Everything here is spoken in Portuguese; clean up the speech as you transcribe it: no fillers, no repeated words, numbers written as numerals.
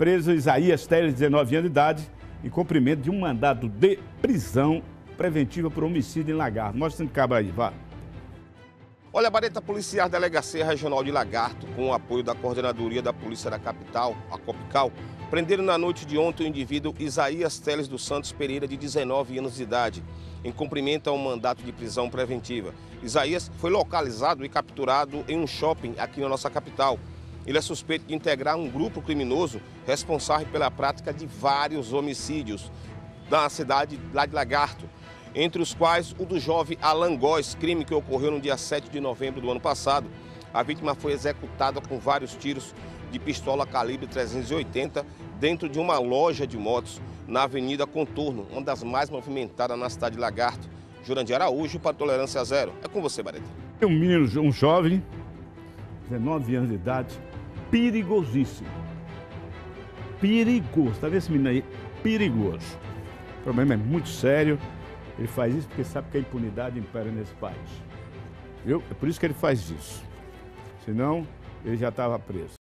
preso Isaías Teles, 19 anos de idade, em cumprimento de um mandado de prisão preventiva por homicídio em Lagarto. Mostra esse cabo aí, vá. Olha, a Bareta Policial Delegacia Regional de Lagarto, com o apoio da Coordenadoria da Polícia da Capital, a Copical, prenderam na noite de ontem o indivíduo Isaías Teles dos Santos Pereira, de 19 anos de idade, em cumprimento a um mandato de prisão preventiva. Isaías foi localizado e capturado em um shopping aqui na nossa capital. Ele é suspeito de integrar um grupo criminoso responsável pela prática de vários homicídios na cidade lá de Lagarto, entre os quais o do jovem Alan Góes, crime que ocorreu no dia 7 de novembro do ano passado. A vítima foi executada com vários tiros de pistola calibre 380 dentro de uma loja de motos na Avenida Contorno, uma das mais movimentadas na cidade de Lagarto. Jurandir Araújo para Tolerância Zero. É com você, Bareta. Um menino, um jovem, 19 anos de idade, perigosíssimo. Perigoso. Tá vendo esse menino aí? Perigoso. O problema é muito sério. Ele faz isso porque sabe que a impunidade impera nesse país. Viu? É por isso que ele faz isso. Senão, ele já estava preso.